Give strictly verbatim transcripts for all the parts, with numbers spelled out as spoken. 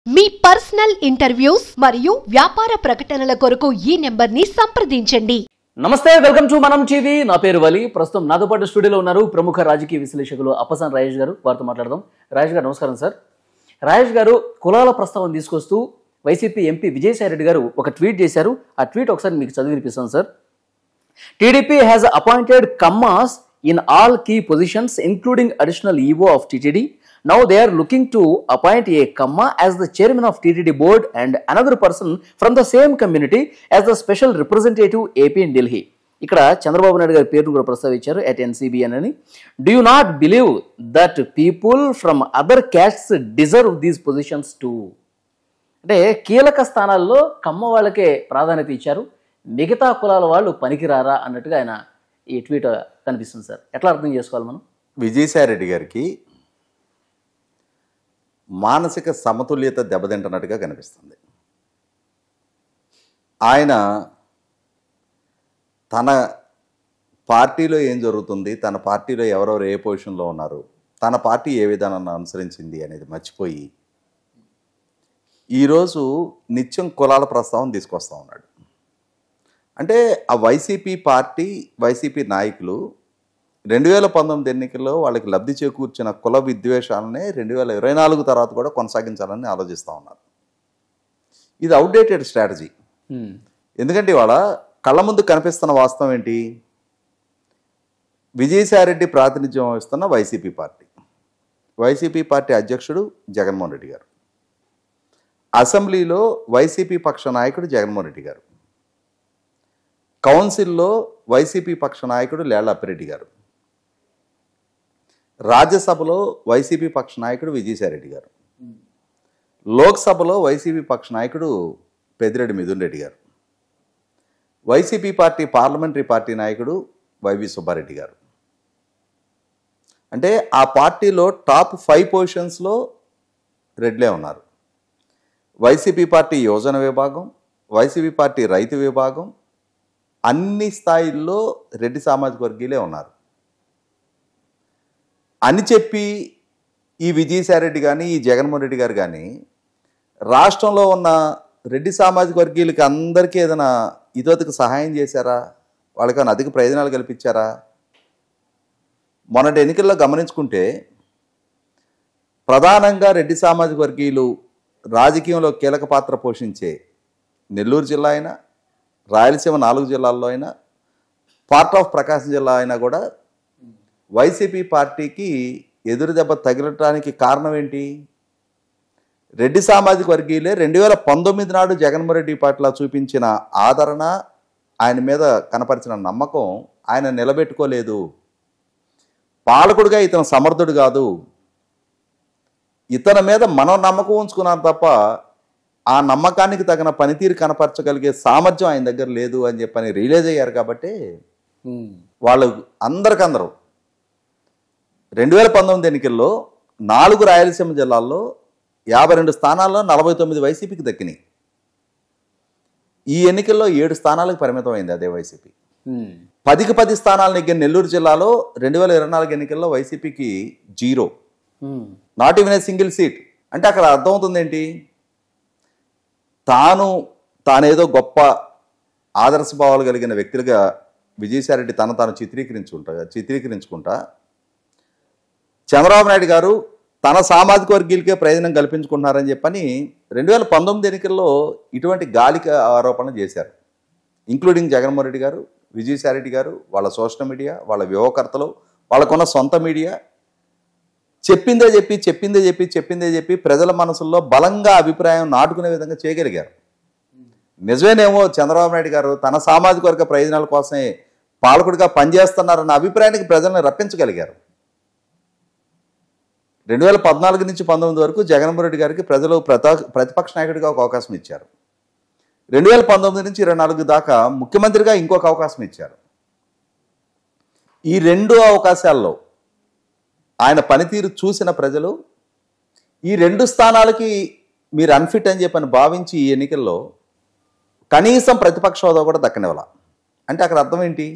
మీ personal interviews మరియు వ్యాపార ప్రకటనల కొరకు ఈ నెంబర్ ని సంప్రదించండి. నమస్తే, వెల్కమ్ టు మనం టీవీ. నా పేరు వలి. ప్రస్తుతం నాతో పాటు స్టూడియోలో ఉన్నారు ప్రముఖ రాజకీయ విశ్లేషకులు అప్పసాని రాజేష్ గారు. వారితో మాట్లాడదాం. రాజేష్ గారు నమస్కారం సార్. రాజేష్ గారు కులాల ప్రస్తావన తీసుకొస్తూ వైసీపీ ఎంపీ విజయసాయి రెడ్డి గారు ఒక ట్వీట్ చేశారు. ఆ ట్వీట్ ఒకసారి మీకు చదివి వినిపిస్తాను sir. TDP has appointed Kammas in all key positions including additional E O of T T D. Now they are looking to appoint a Kamma as the chairman of T T D board and another person from the same community as the special representative A P in Delhi. ఇక్కడ చంద్రబాబు నాయుడు గారి పేరును కూడా ప్రస్తావించారు at N C B N అని. Do you not believe that people from other castes deserve these positions too? అంటే కీలక స్థానాల్లో కమ్మ వాళ్ళకే ప్రాధాన్యత ఇచ్చారు, మిగతా కులాల వాళ్ళు పనికిరారా అన్నట్టుగా ఆయన ఈ ట్వీట్ కనిపిస్తుంది సార్. ఎట్లా అర్థం చేసుకోవాలి మనం? విజయసాయి రెడ్డి గారికి మానసిక సమతుల్యత దెబ్బతింటున్నట్టుగా కనిపిస్తుంది. ఆయన తన పార్టీలో ఏం జరుగుతుంది, తన పార్టీలో ఎవరెవరు ఏ పొజిషన్లో ఉన్నారు, తన పార్టీ ఏ విధానాన్ని అనుసరించింది అనేది మర్చిపోయి ఈరోజు నిత్యం కులాల ప్రస్తావన తీసుకొస్తూ ఉన్నాడు. అంటే ఆ వైసీపీ పార్టీ వైసీపీ నాయకులు రెండు వేల పంతొమ్మిది ఎన్నికల్లో వాళ్ళకి లబ్ధి చేకూర్చిన కుల విద్వేషాలనే రెండు వేల ఇరవై నాలుగు తర్వాత కూడా కొనసాగించాలని ఆలోచిస్తూ ఉన్నారు. ఇది అవుట్డేటెడ్ స్ట్రాటజీ. ఎందుకంటే ఇవాళ కళ్ళ ముందు కనిపిస్తున్న వాస్తవం ఏంటి? విజయసాయి రెడ్డి ప్రాతినిధ్యం వహిస్తున్న వైసీపీ పార్టీ, వైసీపీ పార్టీ అధ్యక్షుడు జగన్మోహన్ రెడ్డి గారు, అసెంబ్లీలో వైసీపీ పక్ష నాయకుడు జగన్మోహన్ రెడ్డి గారు, కౌన్సిల్లో వైసీపీ పక్ష నాయకుడు లేళ్ల అప్పిరెడ్డి గారు, రాజ్యసభలో వైసీపీ పక్ష నాయకుడు విజయసాయి రెడ్డి గారు, లోక్సభలో వైసీపీ పక్ష నాయకుడు Peddireddy Mithun Reddy garu, YCP party parliamentary party నాయకుడు వైవి సుబ్బారెడ్డి గారు. అంటే ఆ పార్టీలో టాప్ ఫైవ్ పొజిషన్స్లో రెడ్లే ఉన్నారు. వైసీపీ పార్టీ యువజన విభాగం, వైసీపీ పార్టీ రైతు విభాగం, అన్ని స్థాయిల్లో రెడ్డి సామాజిక వర్గీయులే ఉన్నారు అని చెప్పి ఈ విజయసాయి రెడ్డి కానీ ఈ జగన్మోహన్ రెడ్డి గారు కానీ రాష్ట్రంలో ఉన్న రెడ్డి సామాజిక వర్గీయులకి అందరికీ ఏదైనా ఇదొతకు సహాయం చేశారా? వాళ్ళకి అధిక ప్రయోజనాలు కల్పించారా? మొన్నటి ఎన్నికల్లో గమనించుకుంటే ప్రధానంగా రెడ్డి సామాజిక వర్గీయులు రాజకీయంలో కీలక పాత్ర పోషించే నెల్లూరు జిల్లా అయినా, రాయలసీమ నాలుగు జిల్లాల్లో అయినా, పార్ట్ ఆఫ్ ప్రకాశం జిల్లా అయినా కూడా వైసీపీ పార్టీకి ఎదురు దెబ్బ తగిలటానికి కారణం ఏంటి? రెడ్డి సామాజిక వర్గీయులే రెండు వేల పంతొమ్మిది నాడు జగన్మోహన్ రెడ్డి పట్ల చూపించిన ఆదరణ, ఆయన మీద కనపరిచిన నమ్మకం ఆయన నిలబెట్టుకోలేదు. పాలకుడిగా ఇతను సమర్థుడు కాదు, ఇతని మీద మనం నమ్మకం ఉంచుకున్నాం తప్ప ఆ నమ్మకానికి తగిన పనితీరు కనపరచగలిగే సామర్థ్యం ఆయన దగ్గర లేదు అని చెప్పని రియలైజ్ అయ్యారు. కాబట్టి వాళ్ళు అందరికందరూ రెండు వేల పంతొమ్మిది ఎన్నికల్లో నాలుగు రాయలసీమ జిల్లాల్లో యాభై రెండు స్థానాల్లో నలభై తొమ్మిది వైసీపీకి దక్కినాయి. ఈ ఎన్నికల్లో ఏడు స్థానాలకు పరిమితమైంది అదే వైసీపీ. పదికి పది స్థానాలు నెగ్గిన నెల్లూరు జిల్లాలో రెండు వేల ఇరవై నాలుగు ఎన్నికల్లో వైసీపీకి zero, not even a single seat. అంటే అక్కడ అర్థమవుతుంది ఏంటి? తాను తానేదో గొప్ప ఆదర్శభావాలు కలిగిన వ్యక్తులుగా విజయసాయి రెడ్డి తను తాను చిత్రీకరించుకుంటా చిత్రీకరించుకుంటా చంద్రబాబు నాయుడు గారు తన సామాజిక వర్గీయులకే ప్రయోజనం కల్పించుకుంటున్నారని చెప్పని రెండు వేల పంతొమ్మిది ఎన్నికల్లో ఇటువంటి గాలిక ఆరోపణలు చేశారు. ఇంక్లూడింగ్ జగన్మోహన్ రెడ్డి గారు, విజయసాయి రెడ్డి గారు, వాళ్ళ సోషల్ మీడియా, వాళ్ళ వ్యూహకర్తలు, వాళ్ళకున్న సొంత మీడియా చెప్పిందే చెప్పి చెప్పిందే చెప్పి చెప్పిందే చెప్పి ప్రజల మనసుల్లో బలంగా అభిప్రాయం నాటుకునే విధంగా చేయగలిగారు. నిజమేనేమో చంద్రబాబు నాయుడు గారు తన సామాజిక వర్గ ప్రయోజనాల కోసమే పాలకుడిగా పనిచేస్తున్నారన్న అభిప్రాయానికి ప్రజలను రప్పించగలిగారు. రెండు వేల పద్నాలుగు నుంచి పంతొమ్మిది వరకు జగన్మోహన్ రెడ్డి గారికి ప్రజలు ప్రతా ప్రతిపక్ష నాయకుడిగా ఒక అవకాశం ఇచ్చారు. రెండు వేల పంతొమ్మిది నుంచి ఇరవై నాలుగు దాకా ముఖ్యమంత్రిగా ఇంకొక అవకాశం ఇచ్చారు. ఈ రెండు అవకాశాల్లో ఆయన పనితీరు చూసిన ప్రజలు ఈ రెండు స్థానాలకి మీరు అన్ఫిట్ అని చెప్పని భావించి ఈ ఎన్నికల్లో కనీసం ప్రతిపక్ష హోదా కూడా దక్కనివ్వాల. అంటే అక్కడ అర్థం ఏంటి?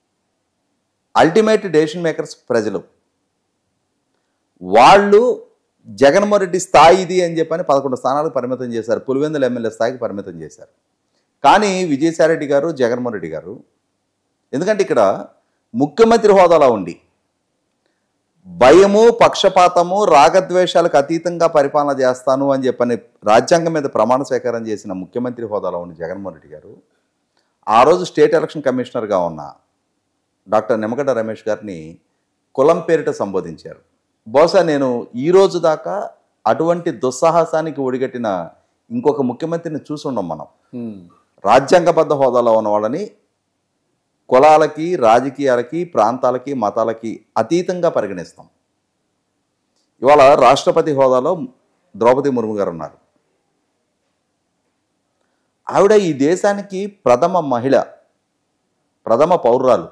అల్టిమేట్ డెసిషన్ మేకర్స్ ప్రజలు. వాళ్ళు జగన్మోహన్ రెడ్డి స్థాయి ఇది అని చెప్పని పదకొండు స్థానాలకు పరిమితం చేశారు, పులివెందుల ఎమ్మెల్యే స్థాయికి పరిమితం చేశారు. కానీ విజయసాయిరెడ్డి గారు, జగన్మోహన్ రెడ్డి గారు, ఎందుకంటే ఇక్కడ ముఖ్యమంత్రి హోదాలో ఉండి భయము, పక్షపాతము, రాగద్వేషాలకు అతీతంగా పరిపాలన చేస్తాను అని చెప్పని రాజ్యాంగం మీద ప్రమాణ స్వీకారం చేసిన ముఖ్యమంత్రి హోదాలో ఉండి జగన్మోహన్ రెడ్డి గారు ఆ రోజు స్టేట్ ఎలక్షన్ కమిషనర్గా ఉన్న డాక్టర్ నిమ్మగడ్డ రమేష్ గారిని కులం పేరిట సంబోధించారు. బహుశా నేను ఈ రోజు దాకా అటువంటి దుస్సాహసానికి ఒడిగట్టిన ఇంకొక ముఖ్యమంత్రిని చూసి ఉన్నాం మనం. రాజ్యాంగబద్ధ హోదాలో ఉన్న వాళ్ళని కులాలకి, రాజకీయాలకి, ప్రాంతాలకి, మతాలకి అతీతంగా పరిగణిస్తాం. ఇవాళ రాష్ట్రపతి హోదాలో ద్రౌపది ముర్ము గారు ఉన్నారు. ఆవిడ ఈ దేశానికి ప్రథమ మహిళ, ప్రథమ పౌరురాలు.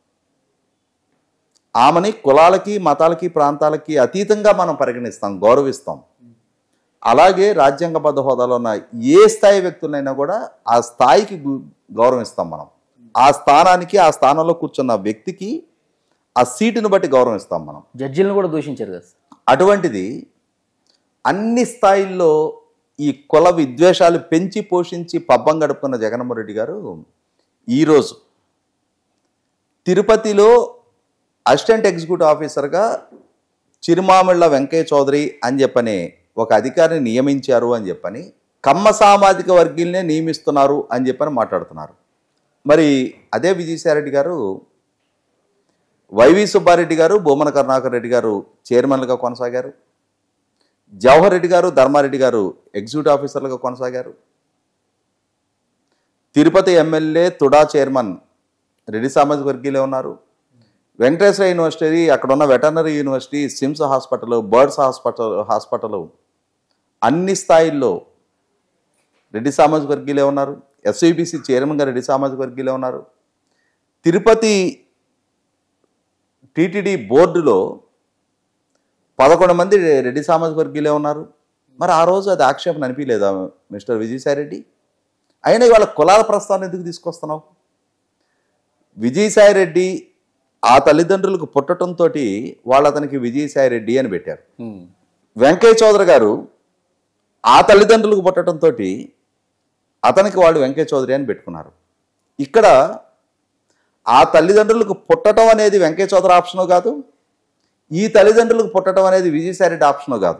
ఆమెని కులాలకి, మతాలకి, ప్రాంతాలకి అతీతంగా మనం పరిగణిస్తాం, గౌరవిస్తాం. అలాగే రాజ్యాంగబద్ధ హోదాలో ఉన్న ఏ స్థాయి వ్యక్తులైనా కూడా ఆ స్థాయికి గౌరవిస్తాం మనం. ఆ స్థానానికి, ఆ స్థానంలో కూర్చున్న వ్యక్తికి ఆ సీటును బట్టి గౌరవిస్తాం మనం. జడ్జిలను కూడా దూషించారు కదా. అటువంటిది అన్ని స్థాయిల్లో ఈ కుల విద్వేషాలు పెంచి పోషించి పబ్బం గడుపుకున్న జగన్మోహన్ రెడ్డి గారు ఈరోజు తిరుపతిలో అసిస్టెంట్ ఎగ్జిక్యూటివ్ ఆఫీసర్గా చిరుమామిళ్ళ వెంకయ్య చౌదరి అని చెప్పని ఒక అధికారిని నియమించారు అని చెప్పని, కమ్మ సామాజిక వర్గీయులనే నియమిస్తున్నారు అని చెప్పని మాట్లాడుతున్నారు. మరి అదే విజయసాయిరెడ్డి గారు, వైవి సుబ్బారెడ్డి గారు, భూమన కరుణాకర్ రెడ్డి గారు చైర్మన్లుగా కొనసాగారు. జవహర్ రెడ్డి గారు, ధర్మారెడ్డి గారు ఎగ్జిక్యూటివ్ ఆఫీసర్లుగా కొనసాగారు. Tirupati MLA TUDA chairman Reddy సామాజిక వర్గీయులే ఉన్నారు. వెంకటేశ్వర యూనివర్సిటీ, అక్కడ ఉన్న veterinary university, SIMS hospital, birds hospital hospital అన్ని స్థాయిల్లో రెడ్డి సామాజిక వర్గీయులే ఉన్నారు. ఎస్వీబీసీ చైర్మన్గా రెడ్డి సామాజిక వర్గీయులే ఉన్నారు. తిరుపతి టీటీడీ బోర్డులో పదకొండు మంది రెడ్డి సామాజిక వర్గీయులే ఉన్నారు. మరి ఆ రోజు అది ఆక్షేపణ అనిపించలేదా మిస్టర్ విజయసాయిరెడ్డి? అయినా ఇవాళ కులాల ప్రస్తావన ఎందుకు తీసుకొస్తున్నావు? విజయసాయిరెడ్డి ఆ తల్లిదండ్రులకు పుట్టడంతో వాళ్ళు అతనికి విజయసాయిరెడ్డి అని పెట్టారు. వెంకయ్య చౌదరి గారు ఆ తల్లిదండ్రులకు పుట్టడంతో అతనికి వాళ్ళు వెంకయ్య చౌదరి అని పెట్టుకున్నారు. ఇక్కడ ఆ తల్లిదండ్రులకు పుట్టడం అనేది వెంకయ్య చౌదరి ఆప్షను కాదు, ఈ తల్లిదండ్రులకు పుట్టడం అనేది విజయసాయిరెడ్డి ఆప్షను కాదు.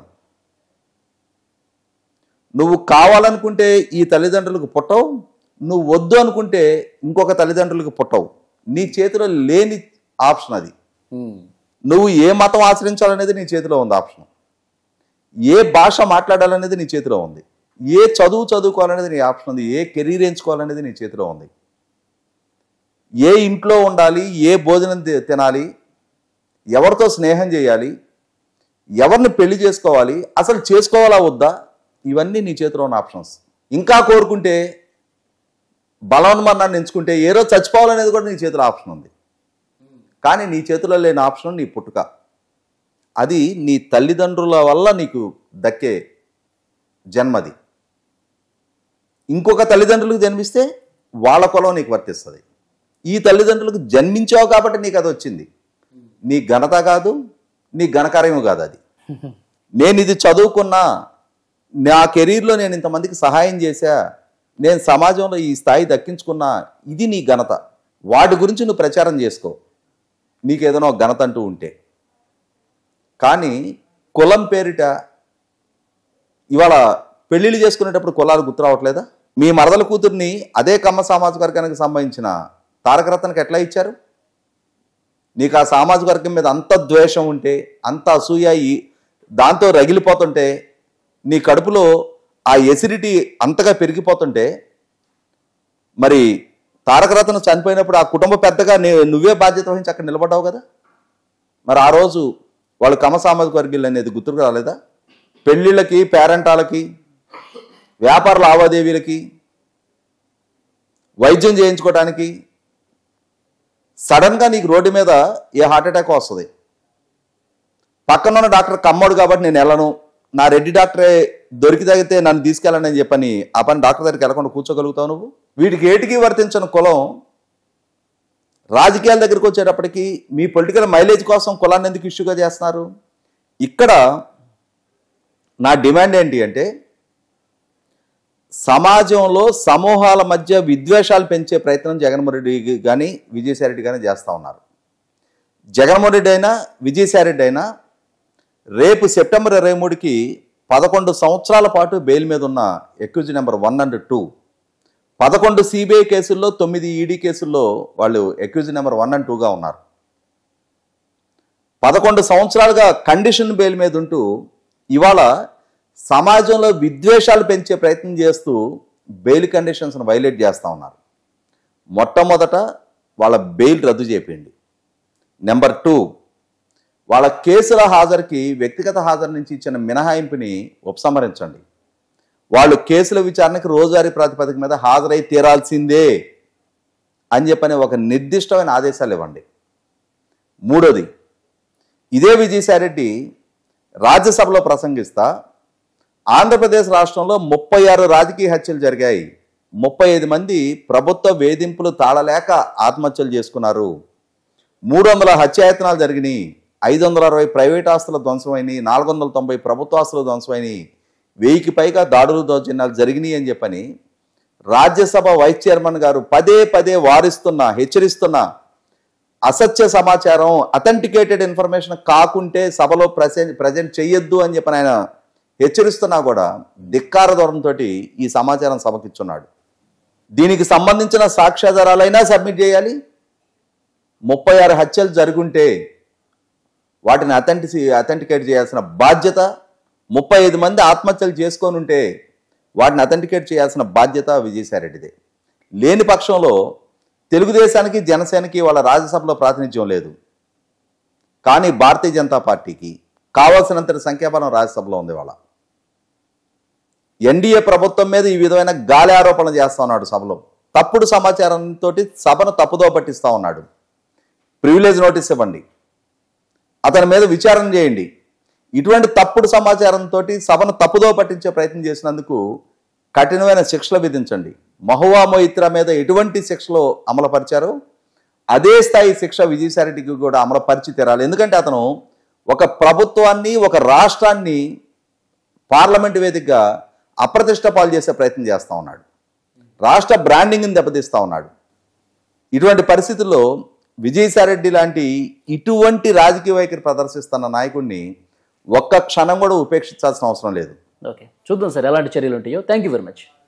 నువ్వు కావాలనుకుంటే ఈ తల్లిదండ్రులకు పుట్టవు, నువ్వు వద్దు అనుకుంటే ఇంకొక తల్లిదండ్రులకు పుట్టవు. నీ చేతిలో లేని ఆప్షన్ అది. నువ్వు ఏ మతం ఆచరించాలనేది నీ చేతిలో ఉంది ఆప్షన్. ఏ భాష మాట్లాడాలనేది నీ చేతిలో ఉంది. ఏ చదువు చదువుకోవాలనేది నీ ఆప్షన్ ఉంది. ఏ కెరీర్ ఎంచుకోవాలనేది నీ చేతిలో ఉంది. ఏ ఇంట్లో ఉండాలి, ఏ భోజనం తినాలి, ఎవరితో స్నేహం చేయాలి, ఎవరిని పెళ్లి చేసుకోవాలి, అసలు చేసుకోవాలా వద్దా, ఇవన్నీ నీ చేతిలో ఉన్న ఆప్షన్స్. ఇంకా కోరుకుంటే బలవన్మరణాన్ని ఎంచుకుంటే ఏ రోజు చచ్చిపోవాలనేది కూడా నీ చేతిలో ఆప్షన్ ఉంది. కానీ నీ చేతిలో లేని ఆప్షన్ నీ పుట్టుక. అది నీ తల్లిదండ్రుల వల్ల నీకు దక్కే జన్మది. ఇంకొక తల్లిదండ్రులకు జన్మిస్తే వాళ్ళ కులం నీకు వర్తిస్తుంది. ఈ తల్లిదండ్రులకు జన్మించావు కాబట్టి నీకు అది వచ్చింది. నీ ఘనత కాదు, నీ ఘనకార్యము కాదు అది. నేను ఇది చదువుకున్నా, నా కెరీర్లో నేను ఇంతమందికి సహాయం చేశా, నేను సమాజంలో ఈ స్థాయి దక్కించుకున్నా, ఇది నీ ఘనత. వాటి గురించి నువ్వు ప్రచారం చేసుకో, నీకు ఏదైనా ఒక ఘనత అంటూ ఉంటే. కానీ కులం పేరిట ఇవాళ పెళ్ళిళ్ళు చేసుకునేటప్పుడు కులాలు గుర్తు రావట్లేదా? మీ మరదల కూతుర్ని అదే కమ్మ సామాజిక వర్గానికి సంబంధించిన తారకరత్నకి ఎట్లా ఇచ్చారు? నీకు ఆ సామాజిక వర్గం మీద అంత ద్వేషం ఉంటే, అంత అసూయ దాంతో రగిలిపోతుంటే, నీ కడుపులో ఆ ఎసిడిటీ అంతగా పెరిగిపోతుంటే, మరి తారకరత్న చనిపోయినప్పుడు ఆ కుటుంబ పెద్దగా నువ్వే బాధ్యత వహించి అక్కడ నిలబడ్డావు కదా. మరి ఆ రోజు వాళ్ళు కమ సామాజిక వర్గీయులు అనేది గుర్తుకు రాలేదా? పెళ్ళిళ్ళకి, పేరెంటాలకి, వ్యాపార లావాదేవీలకి, వైద్యం చేయించుకోవడానికి సడన్గా నీకు రోడ్డు మీద ఏ హార్ట్ అటాక్ వస్తుంది. పక్కన ఉన్న డాక్టర్ కమ్మోడు కాబట్టి నేను వెళ్ళను, నా రెడ్డి డాక్టరే దొరికి తగితే నన్ను తీసుకెళ్ళండి అని చెప్పని ఆ పని డాక్టర్ దగ్గరికి వెళ్ళకుండా కూర్చోగలుగుతావు నువ్వు? వీటికి ఏటికి వర్తించిన కులం రాజకీయాల దగ్గరికి వచ్చేటప్పటికి మీ పొలిటికల్ మైలేజ్ కోసం కులాన్ని ఎందుకు ఇష్యూగా చేస్తున్నారు? ఇక్కడ నా డిమాండ్ ఏంటి అంటే సమాజంలో సమూహాల మధ్య విద్వేషాలు పెంచే ప్రయత్నం జగన్మోహన్ రెడ్డి కానీ విజయసాయి రెడ్డి కానీ చేస్తూ ఉన్నారు. జగన్మోహన్ రెడ్డి అయినా విజయసాయి రెడ్డి అయినా రేపు సెప్టెంబర్ ఇరవై మూడుకి పదకొండు సంవత్సరాల పాటు బెయిల్ మీద ఉన్న accused number one and two, పదకొండు సిబిఐ కేసుల్లో తొమ్మిది ఈడీ కేసుల్లో వాళ్ళు ఎక్యూజ్ నెంబర్ వన్ అండ్ టూగా ఉన్నారు. పదకొండు సంవత్సరాలుగా కండిషన్ బెయిల్ మీద ఉంటూ ఇవాళ సమాజంలో విద్వేషాలు పెంచే ప్రయత్నం చేస్తూ బెయిల్ కండిషన్స్ను వైలేట్ చేస్తూ ఉన్నారు. మొట్టమొదట వాళ్ళ బెయిల్ రద్దు చేయండి. నెంబర్ టూ, వాళ్ళ కేసుల హాజరుకి వ్యక్తిగత హాజరు నుంచి ఇచ్చిన మినహాయింపుని ఉపసంహరించండి. వాళ్ళు కేసుల విచారణకి రోజువారీ ప్రాతిపదిక మీద హాజరై తీరాల్సిందే అని చెప్పని ఒక నిర్దిష్టమైన ఆదేశాలు ఇవ్వండి. మూడోది, ఇదే విజయసాయి రెడ్డి రాజ్యసభలో ప్రసంగిస్తా ఆంధ్రప్రదేశ్ రాష్ట్రంలో ముప్పై ఆరు రాజకీయ హత్యలు జరిగాయి, ముప్పై ఐదు మంది ప్రభుత్వ వేధింపులు తాళలేక ఆత్మహత్యలు చేసుకున్నారు, మూడు వందల హత్యాయత్నాలు జరిగినాయి, ఐదు వందల అరవై ప్రైవేట్ ఆస్తుల ధ్వంసమైనవి, నాలుగు వందల తొంభై ప్రభుత్వ ఆస్తుల ధ్వంసమైనవి, వెయ్యికి పైగా దాడులు దౌర్జన్యాలు జరిగినాయి అని చెప్పని రాజ్యసభ వైస్ చైర్మన్ గారు పదే పదే వారిస్తున్నా హెచ్చరిస్తున్నా అసత్య సమాచారం అథెంటికేటెడ్ ఇన్ఫర్మేషన్ కాకుంటే సభలో ప్రజెంట్ ప్రజెంట్ చెయ్యొద్దు అని చెప్పని ఆయన హెచ్చరిస్తున్నా కూడా ధిక్కార ధోరణితో ఈ సమాచారం సభకిచ్చున్నాడు. దీనికి సంబంధించిన సాక్ష్యాధారాలైనా సబ్మిట్ చేయాలి. ముప్పై ఆరు హత్యలు జరుగుంటే వాటిని అథెంటిసి అథెంటికేట్ చేయాల్సిన బాధ్యత, ముప్పై ఐదు మంది ఆత్మహత్యలు చేసుకొని ఉంటే వాటిని అథెంటికేట్ చేయాల్సిన బాధ్యత విజయసాయి రెడ్డిదే. లేని పక్షంలో తెలుగుదేశానికి జనసేనకి వాళ్ళ రాజ్యసభలో ప్రాతినిధ్యం లేదు, కానీ భారతీయ జనతా పార్టీకి కావాల్సినంత సంఖ్యాబలం రాజ్యసభలో ఉంది. వాళ్ళ ఎన్డీఏ ప్రభుత్వం మీద ఈ విధమైన గాలి ఆరోపణలు చేస్తూ ఉన్నాడు. సభలో తప్పుడు సమాచారంతో సభను తప్పుదో పట్టిస్తూ ఉన్నాడు. ప్రివిలేజ్ నోటీస్ ఇవ్వండి, అతని మీద విచారణ చేయండి. ఇటువంటి తప్పుడు సమాచారంతో సభను తప్పుదో పట్టించే ప్రయత్నం చేసినందుకు కఠినమైన శిక్షలు విధించండి. మహువా మొయిత్రా మీద ఎటువంటి శిక్షలు అమలుపరిచారో అదే స్థాయి శిక్ష విజయసాయి రెడ్డికి కూడా అమలుపరిచి తీరాలి. ఎందుకంటే అతను ఒక ప్రభుత్వాన్ని ఒక రాష్ట్రాన్ని పార్లమెంటు వేదికగా అప్రతిష్ట పాలు చేసే ప్రయత్నం చేస్తూ ఉన్నాడు. రాష్ట్ర బ్రాండింగ్ని దెబ్బతీస్తూ ఉన్నాడు. ఇటువంటి పరిస్థితుల్లో విజయసాయి రెడ్డి లాంటి ఇటువంటి రాజకీయ వైఖరి ప్రదర్శిస్తున్న నాయకుడిని ఒక్క క్షణం కూడా ఉపేక్షించాల్సిన అవసరం లేదు. ఓకే, చూద్దాం సార్ ఎలాంటి చర్యలు ఉంటాయో. Thank you very much.